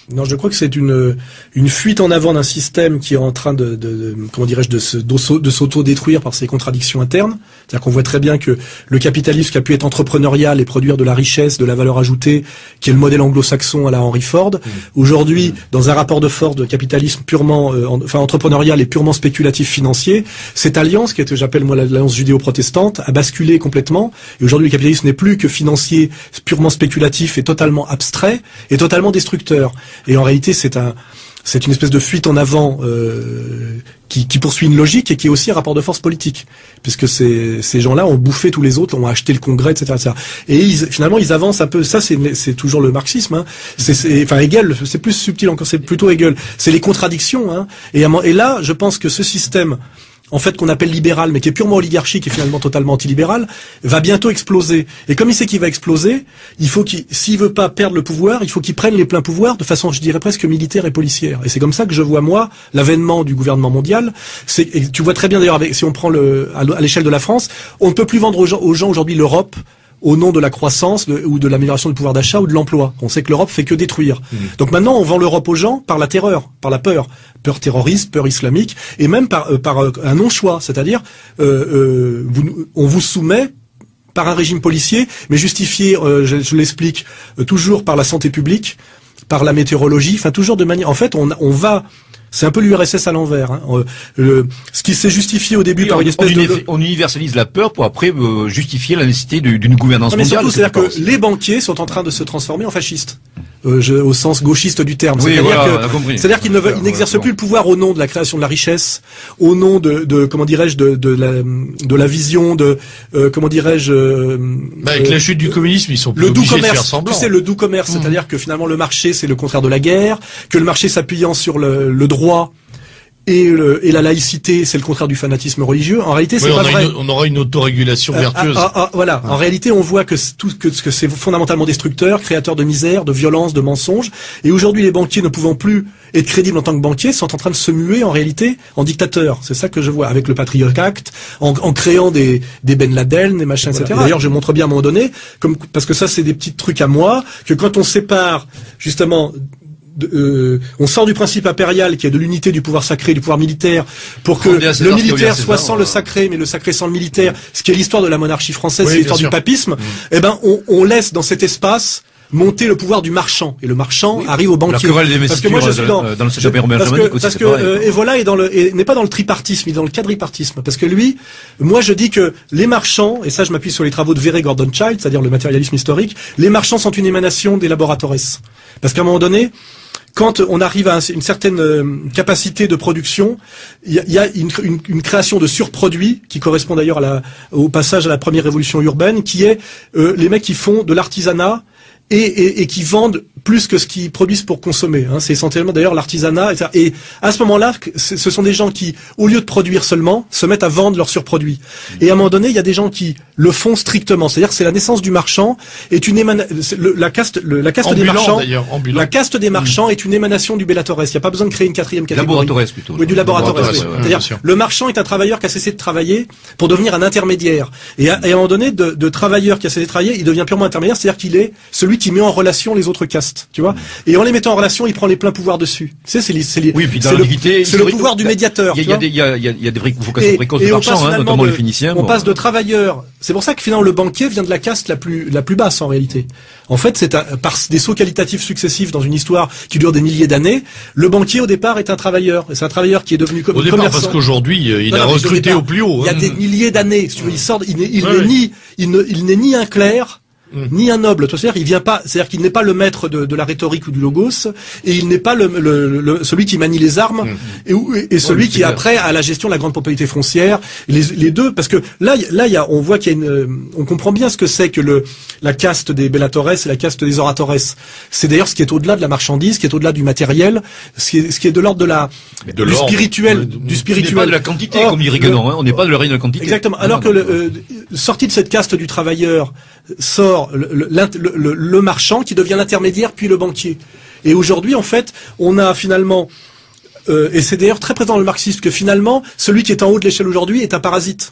Non, je crois que c'est une une fuite en avant d'un système qui est en train de, de, de comment dirais-je, de se de s'auto-détruire par ses contradictions internes. C'est-à-dire qu'on voit très bien que le capitalisme qui a pu être entrepreneurial et produire de la richesse, de la valeur ajoutée, qui est le modèle anglo-saxon à la Henry Ford, mmh. aujourd'hui, mmh. dans un rapport de force de capitalisme purement, euh, en, enfin entrepreneurial et purement spéculatif financier, cette alliance, qui est, j'appelle moi l'alliance judéo-protestante, a basculé complètement. Et aujourd'hui, le capitalisme n'est plus que financier, purement spéculatif et totalement abstrait et totalement destructeur. Et en réalité, c'est un, c'est une espèce de fuite en avant euh, qui, qui poursuit une logique et qui est aussi un rapport de force politique, puisque ces, ces gens-là ont bouffé tous les autres, ont acheté le Congrès, et cetera, et cetera. Et ils, finalement, ils avancent un peu. Ça, c'est, c'est toujours le marxisme. Hein. C'est, c'est, enfin, Hegel, c'est plus subtil encore. C'est plutôt Hegel. C'est les contradictions. Hein. Et, et là, je pense que ce système, en fait, qu'on appelle libéral, mais qui est purement oligarchique et finalement totalement antilibéral, va bientôt exploser. Et comme il sait qu'il va exploser, il faut qu'il, s'il veut pas perdre le pouvoir, il faut qu'il prenne les pleins pouvoirs de façon, je dirais presque militaire et policière. Et c'est comme ça que je vois, moi, l'avènement du gouvernement mondial. C'est, et tu vois très bien d'ailleurs, avec, si on prend le, à l'échelle de la France, on ne peut plus vendre aux gens, aux gens aujourd'hui l'Europe au nom de la croissance de, ou de l'amélioration du pouvoir d'achat ou de l'emploi. On sait que l'Europe fait que détruire. Mmh. Donc maintenant, on vend l'Europe aux gens par la terreur, par la peur. Peur terroriste, peur islamique, et même par, euh, par euh, un non-choix. C'est-à-dire, euh, euh, vous, on vous soumet par un régime policier, mais justifié, euh, je, je l'explique, euh, toujours par la santé publique, par la météorologie, enfin toujours de manière... En fait, on, on va... C'est un peu l'U R S S à l'envers. Hein. Euh, le, ce qui s'est justifié au début oui, par une espèce on, de... On universalise la peur pour après euh, justifier la nécessité d'une gouvernance non, mais mondiale. Surtout, c'est-à-dire que aussi. Les banquiers sont en train de se transformer en fascistes. Euh, je, au sens gauchiste du terme. Oui, c'est-à-dire voilà, que, c'est-à-dire qu'ils ne veulent, ils n'exercent voilà, plus le pouvoir au nom de la création de la richesse, au nom de, de comment dirais-je, de, de la, de la vision, de, euh, comment dirais-je. Euh, bah, avec euh, la chute du communisme, ils sont plus le doux obligés commerce, de faire semblant. Tu sais, le doux commerce, mmh. c'est-à-dire que finalement le marché, c'est le contraire de la guerre, que le marché s'appuyant sur le, le droit. Et, le, et la laïcité, c'est le contraire du fanatisme religieux. En réalité, c'est oui, pas on vrai. Une, on aura une autorégulation euh, vertueuse. Ah, ah, ah, voilà. Ah. En réalité, on voit que tout que, que c'est fondamentalement destructeur, créateur de misère, de violence, de mensonges. Et aujourd'hui, les banquiers ne pouvant plus être crédibles en tant que banquiers sont en train de se muer en réalité en dictateurs. C'est ça que je vois avec le Patriot Act, en, en créant des, des Ben Laden, des machins, voilà. et cetera. Et d'ailleurs, je montre bien à un moment donné, comme parce que ça, c'est des petits trucs à moi, que quand on sépare justement. De, euh, on sort du principe impérial qui est de l'unité du pouvoir sacré, du pouvoir militaire, pour que le militaire soit sans le sacré, mais le sacré sans le militaire, ce qui est l'histoire de la monarchie française, oui, c'est l'histoire du papisme. Mmh. Eh ben, on, on laisse dans cet espace monter le pouvoir du marchand, et le marchand oui. arrive au banquier. Parce que moi je suis dans, dans le secteur parce que, aussi, parce que euh, et voilà est dans le et n'est pas dans le tripartisme, il est dans le quadripartisme, parce que lui, moi je dis que les marchands, et ça je m'appuie sur les travaux de Very Gordon Childs, c'est-à-dire le matérialisme historique, les marchands sont une émanation des laboratores, parce qu'à un moment donné, quand on arrive à une certaine capacité de production, il y a, y a une, une, une création de surproduits qui correspond d'ailleurs à la, au passage à la première révolution urbaine, qui est euh, les mecs qui font de l'artisanat et, et, et qui vendent plus que ce qu'ils produisent pour consommer. Hein. C'est essentiellement d'ailleurs l'artisanat. Et à ce moment-là, ce sont des gens qui, au lieu de produire seulement, se mettent à vendre leurs surproduits. Et à un moment donné, il y a des gens qui le font strictement. C'est-à-dire que c'est la naissance du marchand est une émana... le, la caste, le, la caste ambulant, des marchands. Ambulant. La caste des marchands mmh. est une émanation du Bellatores. Il n'y a pas besoin de créer une quatrième catégorie. Laboratores plutôt. Oui, du laboratores. Oui. Ouais, C'est-à-dire le marchand est un travailleur qui a cessé de travailler pour devenir un intermédiaire. Et à, et à un moment donné, de, de travailleur qui a cessé de travailler, il devient purement intermédiaire. C'est-à-dire qu'il est celui qui met en relation les autres castes. Tu vois. Et en les mettant en relation, il prend les pleins pouvoirs dessus. Tu sais, c'est les, c'est les, oui, puis dans c'est le, c'est le pouvoir du médiateur. Il y a, il y a, il y a, il y a des vocations précoces de marchands, hein, notamment de, les Phéniciens. On bon. passe de travailleurs. C'est pour ça que finalement le banquier vient de la caste la plus la plus basse en réalité. En fait, c'est un, par des sauts qualitatifs successifs dans une histoire qui dure des milliers d'années. Le banquier au départ est un travailleur. C'est un travailleur qui est devenu comme au départ parce qu'aujourd'hui il non, a non, recruté au, au plus haut. Il y a hein. des milliers d'années. Si tu veux, il sort, il n'est il ouais, ni il ne il n'est ni un clerc. Mmh. Ni un noble, c'est-à-dire il vient pas, c'est-à-dire qu'il n'est pas le maître de, de la rhétorique ou du logos, et il n'est pas le, le, le celui qui manie les armes, mmh. et, et celui ouais, qui après a la gestion de la grande propriété foncière. Les, les deux, parce que là, là, il y a, on voit qu'il y a une, on comprend bien ce que c'est que le la caste des Bellatores et la caste des Oratores. C'est d'ailleurs ce qui est au-delà de la marchandise, ce qui est au-delà du matériel, ce qui est, ce qui est de l'ordre de la de du spirituel, de, du spirituel. On n'est pas de la quantité, Or, comme dit Rigaudon, hein, on n'est pas de la règne de la quantité. Exactement. Alors que le, euh, sorti de cette caste du travailleur sort Le, le, le, le marchand qui devient l'intermédiaire puis le banquier. Et aujourd'hui, en fait, on a finalement, euh, et c'est d'ailleurs très présent dans le marxisme, que finalement, celui qui est en haut de l'échelle aujourd'hui est un parasite.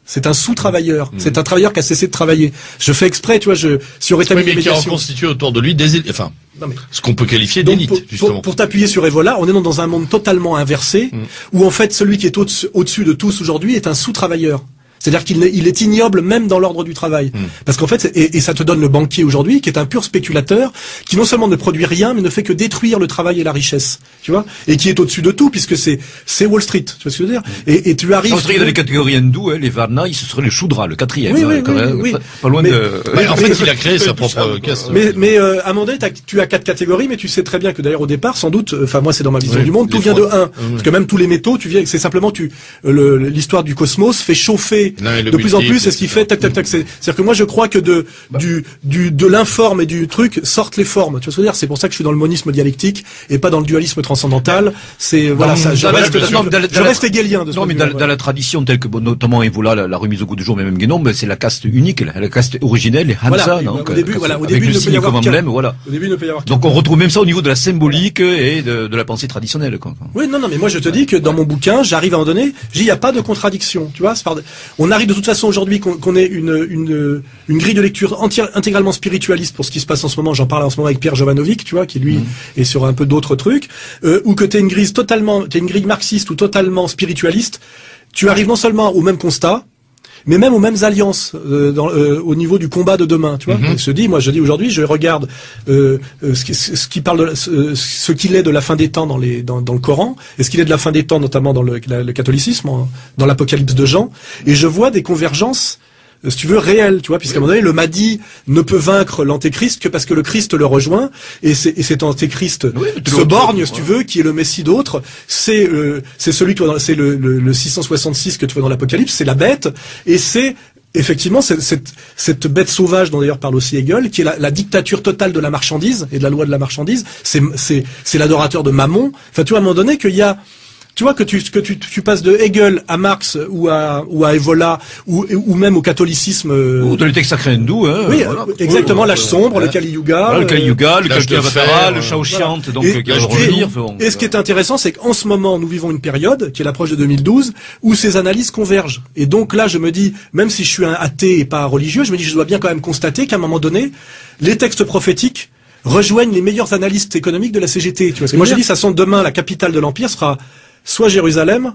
C'est un sous-travailleur. Mmh. C'est un travailleur qui a cessé de travailler. Je fais exprès, tu vois, je, si on rétablit oui, mais les médiations. qui a reconstitué autour de lui des élites, enfin, non, mais... ce qu'on peut qualifier d'élite, justement. Pour, pour t'appuyer sur Evola, on est donc dans un monde totalement inversé, mmh. où en fait, celui qui est au-dessus, au-dessus de tous aujourd'hui est un sous-travailleur. C'est-à-dire qu'il est, il est ignoble même dans l'ordre du travail. Mmh. Parce qu'en fait, et, et ça te donne le banquier aujourd'hui, qui est un pur spéculateur, qui non seulement ne produit rien, mais ne fait que détruire le travail et la richesse. Tu vois? Et qui est au-dessus de tout, puisque c'est, c'est Wall Street. Tu vois ce que je veux dire? Mmh. Et, et tu arrives... On serait dans les catégories hindoues, hein, les Varna, ce serait les Shudras, le quatrième. Oui, hein, oui, quand oui, même, oui. Pas, pas loin mais, de... Mais en fait, il a créé sa propre caste. Mais, mais euh, à un moment donné, tu as quatre catégories, mais tu sais très bien que d'ailleurs au départ, sans doute, enfin moi c'est dans ma vision oui, du monde, tout vient de un. Oui. Parce que même tous les métaux, tu viens, c'est simplement tu, le, l'histoire du cosmos fait chauffer de plus en plus, c'est ce qui fait tac tac tac. C'est, c'est-à-dire que moi je crois que de bah. du du de l'informe et du truc sortent les formes. Tu vois ce que je veux dire? C'est pour ça que je suis dans le monisme dialectique et pas dans le dualisme transcendantal. C'est voilà ça. Je reste, je reste hegelien de ce Non, mais dans, dans la tradition telle que bon, notamment Evola la, la remise au goût du jour, mais même Guénon, ben, c'est la caste unique, la, la caste originelle, les Hansa. Voilà, donc, au début, euh, voilà, au avec début, le il ne peut y signe avoir comme qu'un. emblème, voilà. Au début, il ne peut y avoir qu'un. Donc on retrouve même ça au niveau de la symbolique et de, de la pensée traditionnelle, quoi. Oui, non, non, mais moi je te dis que dans mon bouquin, j'arrive à un moment donné, il n'y a pas de contradiction, tu vois. C'est par... On arrive de toute façon aujourd'hui qu'on, qu'on ait une, une, une grille de lecture entière, intégralement spiritualiste pour ce qui se passe en ce moment. J'en parle en ce moment avec Pierre Jovanovic, tu vois, qui lui mmh. est sur un peu d'autres trucs, euh, ou que t'es une grille totalement, t'es une grille marxiste ou totalement spiritualiste. Tu arrives non seulement au même constat, mais même aux mêmes alliances euh, dans, euh, au niveau du combat de demain, tu vois. Mm-hmm. Je dis, moi, je dis aujourd'hui, je regarde euh, euh, ce, qui, ce qui parle de ce, ce qu'il est de la fin des temps dans les dans, dans le Coran, et ce qu'il est de la fin des temps notamment dans le, la, le catholicisme, en, dans l'Apocalypse de Jean, et je vois des convergences, si tu veux, réel, tu vois, puisqu'à un moment donné, le Mahdi ne peut vaincre l'antéchrist que parce que le Christ le rejoint, et, c'est, et cet antéchrist oui, se borgne, si tu veux, qui est le Messie d'autre, c'est euh, c'est celui que tu vois dans, c'est le, le, le six cent soixante-six que tu vois dans l'Apocalypse, c'est la bête, et c'est effectivement cette, cette, cette bête sauvage dont d'ailleurs parle aussi Hegel, qui est la, la dictature totale de la marchandise et de la loi de la marchandise, c'est c'est c'est l'adorateur de Mammon. Enfin, tu vois, à un moment donné, qu'il y a tu vois que tu que tu tu passes de Hegel à Marx ou à ou à Evola ou ou même au catholicisme euh... ou dans les textes sacrés hindous, hein, oui, voilà. exactement, l'âge sombre, ouais. le Kali Yuga, voilà, le Kali Yuga, le Kalkiavatara, le voilà. Shaoshyant, donc et, qui va revenir. Et, et ce qui est intéressant, c'est qu'en ce moment, nous vivons une période qui est l'approche de deux mille douze où ces analyses convergent. Et donc là, je me dis, même si je suis un athée et pas religieux, je me dis, je dois bien quand même constater qu'à un moment donné, les textes prophétiques rejoignent les meilleurs analystes économiques de la C G T. Tu vois, moi, je dis, ça sent demain la capitale de l'empire sera soit Jérusalem,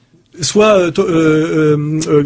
soit euh, euh, euh,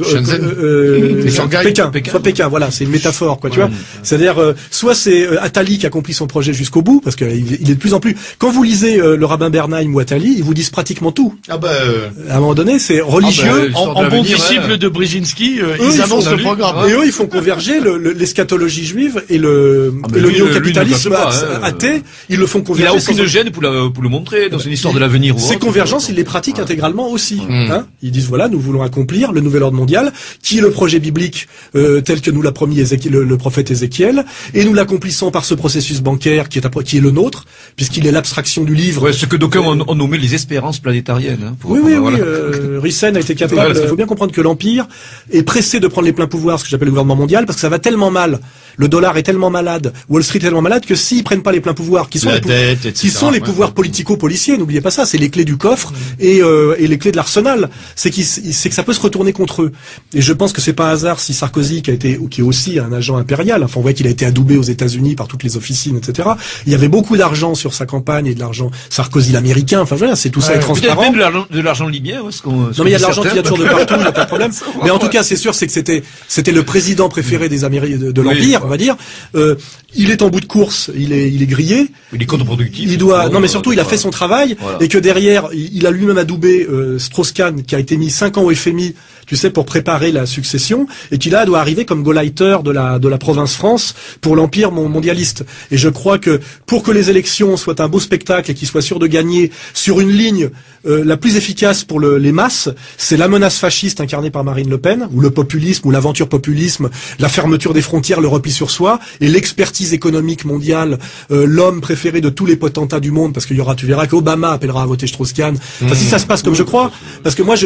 euh, euh, Pékin, Pékin, soit Pékin. Voilà, c'est une métaphore, quoi. Ouais, tu vois, c'est-à-dire euh, soit c'est euh, Attali qui accomplit son projet jusqu'au bout, parce qu'il il est de plus en plus. Quand vous lisez euh, le rabbin Bernheim ou Attali, ils vous disent pratiquement tout. Ah bah, euh... à un moment donné, c'est religieux. Ah bah, en, en bon disciple ouais. de Brzezinski, euh, eux, ils, ils annoncent le programme. Ouais. Et eux, ils font converger le, le, l'eschatologie juive et le, ah bah, et le néo-capitalisme athée. Hein. Ils le font converger. Il a aucune gêne pour, la, pour le montrer dans une histoire de l'avenir. Ces convergences, ils les pratiquent intégralement aussi. Hein. Ils disent voilà, nous voulons accomplir le nouvel ordre mondial, qui est le projet biblique euh, tel que nous l'a promis Ézéchiel, le, le prophète Ézéchiel, et nous l'accomplissons par ce processus bancaire qui est, à, qui est le nôtre, puisqu'il est l'abstraction du livre. Ouais, ce que d'aucuns ont, ont nommé les espérances planétariennes. Hein, pour oui, oui, voilà. oui. Euh, Rissen a été capable. Il faut bien comprendre que l'Empire est pressé de prendre les pleins pouvoirs, ce que j'appelle le gouvernement mondial, parce que ça va tellement mal. Le dollar est tellement malade, Wall Street est tellement malade que s'ils prennent pas les pleins pouvoirs, qui sont, les, dette, pou- qui sont les pouvoirs politico-policiers, n'oubliez pas ça, c'est les clés du coffre et, euh, et les clés de l'arsenal. C'est, qu'il, c'est que ça peut se retourner contre eux. Et je pense que c'est pas un hasard si Sarkozy, qui a été, qui est aussi un agent impérial, enfin on voit qu'il a été adoubé aux États-Unis par toutes les officines, et cetera. Il y avait beaucoup d'argent sur sa campagne et de l'argent Sarkozy l'américain. Enfin voilà, c'est tout ça ouais, est transparent. Peut-être même de l'argent, de l'argent libyen. Ce qu'on, ce non mais il y a de l'argent qui vient toujours de partout, il n'y a pas de problème. Mais en tout cas, c'est sûr, c'est que c'était, c'était le président préféré des Américains de, de l'Empire, on va dire. Euh, il est en bout de course, il est, il est grillé. Il est contre-productif. Il doit, non mais surtout, il a fait son travail voilà. Et que derrière, il a lui-même adoubé euh, Strauss-Kahn, qui a été mis cinq ans au F M I, tu sais, pour préparer la succession, et qui là doit arriver comme Gauleiter de la de la province France pour l'empire mondialiste. Et je crois que pour que les élections soient un beau spectacle et qu'ils soient sûrs de gagner sur une ligne euh, la plus efficace pour le, les masses, c'est la menace fasciste incarnée par Marine Le Pen, ou le populisme, ou l'aventure populisme, la fermeture des frontières, le repli sur soi, et l'expertise économique mondiale, euh, l'homme préféré de tous les potentats du monde, parce qu'il y aura, tu verras qu'Obama appellera à voter Strauss-Kahn. Enfin, mmh. si ça se passe comme je crois, parce que moi, je,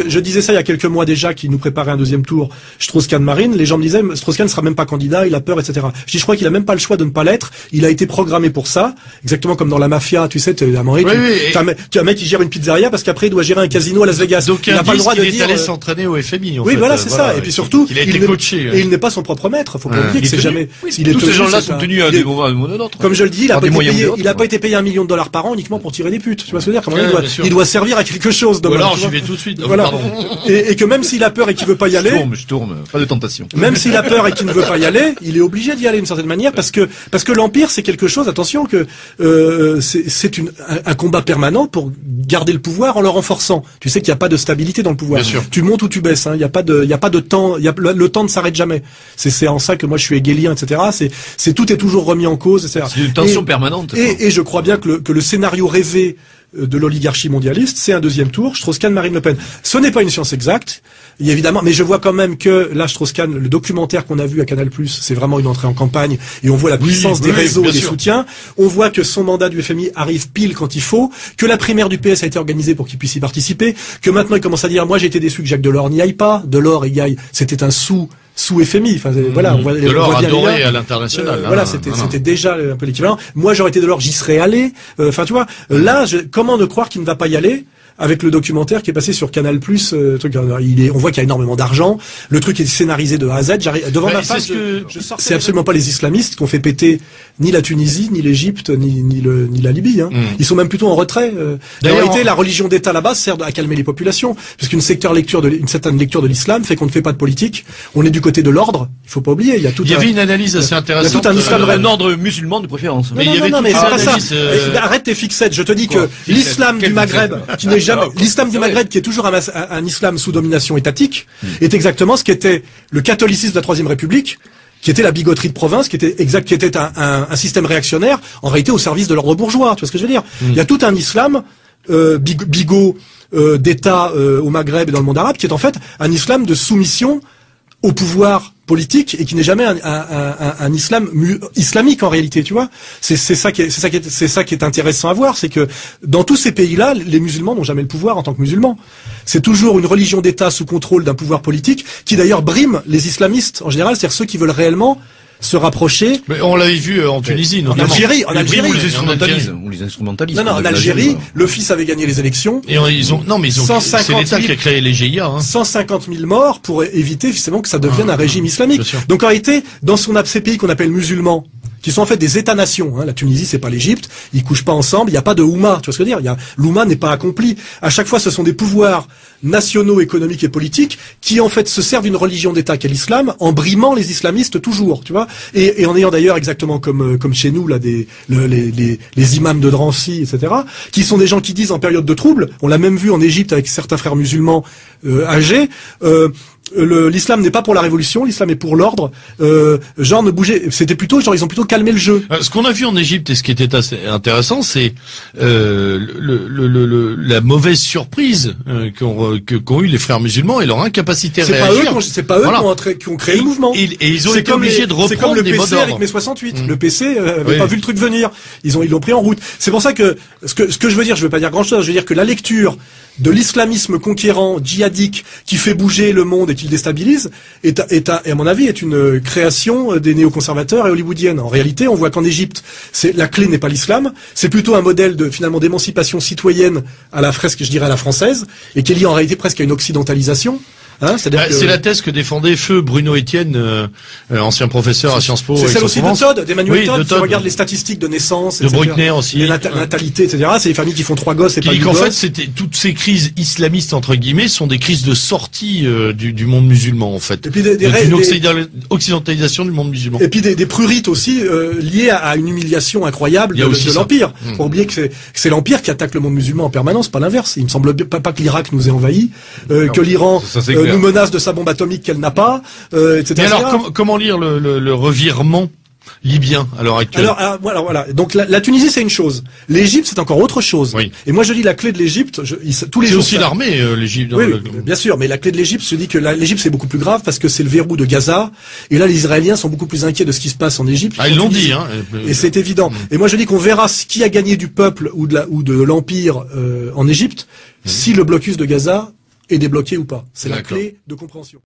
je, je disais ça il y a quelques mois déjà, qu'il nous préparait un deuxième tour, Strauss-Kahn Marine, les gens me disaient, Strauss-Kahn ne sera même pas candidat, il a peur, et cetera. Je dis, je crois qu'il a même pas le choix de ne pas l'être, il a été programmé pour ça, exactement comme dans la mafia, tu sais, tu, à Maurice, oui, tu, oui, tu as, tu as un mec qui gère une pizzeria parce qu'après il doit gérer un casino à Las Vegas. Donc il n'a pas le droit de dire. Il est allé s'entraîner au F M I, en oui, fait. voilà, c'est ça. Et puis surtout, il a été il coaché. Et il n'est pas son propre maître. Faut pas oublier que c'est jamais. Tous ces gens-là sont tenus à des moments ou à d'autres. Comme je le dis, il a pas été payé, il a pas été payé un million de dollars par an uniquement pour tirer des putes. Tu vois ce que je veux dire? Comment il doit, il doit servir à quelque chose. Ou alors j'y vais tout de suite. Voilà. Et, et que même s'il a peur et qu'il veut pas y aller, je tourne, je tourne, pas de tentation. Même s'il a peur et qu'il ne veut pas y aller, il est obligé d'y aller d'une certaine manière parce que parce que l'empire c'est quelque chose. Attention que euh, c'est c'est une un, un combat permanent pour garder le pouvoir en le renforçant. Tu sais qu'il n'y a pas de stabilité dans le pouvoir. Bien sûr. Tu montes ou tu baisses. Hein. Il n'y a pas de il y a pas de temps. Il y a le, le temps ne s'arrête jamais. C'est c'est en ça que moi je suis hegelien, et cetera. C'est c'est tout est toujours remis en cause, et cetera. C'est une tension et, permanente. Et, et je crois bien que le que le scénario rêvé de l'oligarchie mondialiste, c'est un deuxième tour, Strauss-Kahn, Marine Le Pen. Ce n'est pas une science exacte, il y a évidemment, mais je vois quand même que là, Strauss-Kahn, le documentaire qu'on a vu à Canal+, c'est vraiment une entrée en campagne, et on voit la puissance oui, des oui, réseaux et des sûr. soutiens. On voit que son mandat du F M I arrive pile quand il faut, que la primaire du P S a été organisée pour qu'il puisse y participer, que maintenant il commence à dire, moi j'ai été déçu que Jacques Delors n'y aille pas. Delors y aille, c'était un sous sous F M I, enfin mmh. voilà, on voit, Delors on voit bien adoré les à l'international. Euh, voilà, c'était c'était déjà un peu l'équivalent. Moi, j'aurais été Delors, j'y serais allé. Enfin, euh, tu vois, là, je, comment ne croire qu'il ne va pas y aller avec le documentaire qui est passé sur Canal+, euh, truc, il est, on voit qu'il y a énormément d'argent. Le truc est scénarisé de A à Z. J'arrive devant bah, ma face. Ce que... je, je c'est absolument pas les islamistes qui ont fait péter ni la Tunisie, ni l'Égypte, ni, ni le, ni la Libye. Hein. Mm. Ils sont même plutôt en retrait. Euh. En réalité, la religion d'État là-bas sert à calmer les populations, puisqu'une secteur lecture de, une certaine lecture de l'islam fait qu'on ne fait pas de politique. On est du côté de l'ordre. Il faut pas oublier. Il y a tout. Il y un, avait une analyse assez intéressante. Il y a tout un islam, un ordre musulman de préférence. Non, mais non, il y avait non, non, mais c'est pas ça. Euh... Arrête tes fixettes. Je te dis Quoi que l'islam du Maghreb, qui n'est jamais, l'islam du Maghreb, qui est toujours un, un, un islam sous domination étatique, mmh. est exactement ce qu'était le catholicisme de la Troisième République, qui était la bigoterie de province, qui était exact, qui était un, un, un système réactionnaire, en réalité au service de l'ordre bourgeois. Tu vois ce que je veux dire? mmh. Il y a tout un islam euh, bigot euh, d'État euh, au Maghreb et dans le monde arabe, qui est en fait un islam de soumission au pouvoir politique et qui n'est jamais un, un, un, un islam mu, islamique en réalité, tu vois. C'est c'est ça qui est c'est ça qui est c'est ça qui est intéressant à voir, c'est que dans tous ces pays-là, les musulmans n'ont jamais le pouvoir en tant que musulmans. C'est toujours une religion d'État sous contrôle d'un pouvoir politique qui d'ailleurs brime les islamistes en général, c'est-à-dire ceux qui veulent réellement se rapprocher. Mais on l'avait vu en Tunisie, en Algérie, en Algérie, on les instrumentalise, on les instrumentalise. Non, non, en Algérie, le fils avait gagné les élections. Et ils ont, non, mais ils ont, c'est l'État qui a créé les G I A, hein. cent cinquante mille morts pour éviter justement que ça devienne ah, un régime islamique. Sûr. Donc en réalité, dans son ces pays qu'on appelle musulmans, qui sont en fait des États-nations. Hein. La Tunisie, c'est pas l'Égypte. Ils couchent pas ensemble. Il n'y a pas de Oumma. Tu vois ce que je veux dire? Il y a l'Oumma n'est pas accompli. À chaque fois, ce sont des pouvoirs nationaux, économiques et politiques qui en fait se servent d'une religion d'État qu'est l'islam, en brimant les islamistes toujours. Tu vois? Et, et en ayant d'ailleurs exactement comme comme chez nous là des le, les, les les imams de Drancy, et cetera, qui sont des gens qui disent en période de trouble. On l'a même vu en Égypte avec certains frères musulmans euh, âgés. Euh, l'islam n'est pas pour la révolution, l'islam est pour l'ordre. Euh, genre ne bouger, c'était plutôt genre ils ont plutôt calmé le jeu. Ce qu'on a vu en Égypte et ce qui était assez intéressant, c'est euh, le, le, le, le, la mauvaise surprise euh, qu'ont qu'ont eu les frères musulmans et leur incapacité à réagir. C'est pas eux voilà. qui, ont entré, qui ont créé et, le mouvement. Et, et ils ont été obligés les, de reprendre c'est comme le des P C mots d'ordre. Avec mai soixante-huit. Mmh. Le P C euh, avait oui. pas vu le truc venir. Ils ont ils l'ont pris en route. C'est pour ça que ce que ce que je veux dire, je veux pas dire grand chose. Je veux dire que la lecture de l'islamisme conquérant, djihadique, qui fait bouger le monde et qui le déstabilise, est, à, est à, et à mon avis, est une création des néoconservateurs et hollywoodiennes. En réalité, on voit qu'en Égypte, c'est, la clé n'est pas l'islam, c'est plutôt un modèle de, finalement, d'émancipation citoyenne à la fresque, je dirais, à la française, et qui est lié en réalité presque à une occidentalisation. Hein, c'est bah, que... la thèse que défendait feu Bruno Etienne, euh, ancien professeur à Sciences Po. C'est celle aussi de Todd, d'Emmanuel oui, Todd, de qui Todd. regarde les statistiques de naissance, de Bruckner aussi, les nat- natalité, et cetera. C'est les familles qui font trois gosses et qui pas dit du qu'en gosse. fait, c'était toutes ces crises islamistes entre guillemets sont des crises de sortie euh, du, du monde musulman en fait. Et puis des, des, Donc, une des... occidentalisation du monde musulman. Et puis des, des prurites aussi euh, liées à, à une humiliation incroyable de, de l'empire. Mmh. Faut oublier que c'est, que c'est l'empire qui attaque le monde musulman en permanence, pas l'inverse. Il me semble pas, pas que l'Irak nous ait envahis, euh, non, que l'Iran ça, ça, euh, nous menace de sa bombe atomique qu'elle n'a pas, euh, et cetera. Mais alors, com- comment lire le, le, le revirement libyen à l'heure actuelle? Alors, alors voilà, voilà. Donc la, la Tunisie c'est une chose, l'Égypte c'est encore autre chose. Oui. Et moi je dis la clé de l'Égypte, je, il, tous les c'est jours. aussi ça... l'armée, euh, l'Égypte. Oui, le... oui, bien sûr. Mais la clé de l'Égypte, je dis que la, l'Égypte c'est beaucoup plus grave parce que c'est le verrou de Gaza. Et là les Israéliens sont beaucoup plus inquiets de ce qui se passe en Égypte. Ah ils l'ont dit, hein. Et c'est évident. Mmh. Et moi je dis qu'on verra ce qui a gagné du peuple ou de la ou de l'empire euh, en Égypte mmh. si le blocus de Gaza est débloqué ou pas. C'est la D'accord. clé de compréhension.